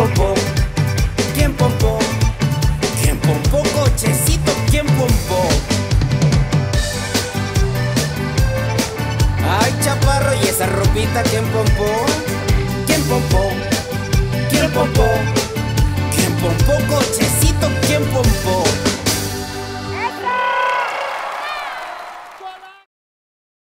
pompó? ¿Quién pompó? ¿Quién pompó, cochecito? ¿Quién pompó? Ay, chaparro, ¿y esa ropita quién pompó? ¿Quién pompó? ¿Quién pompó?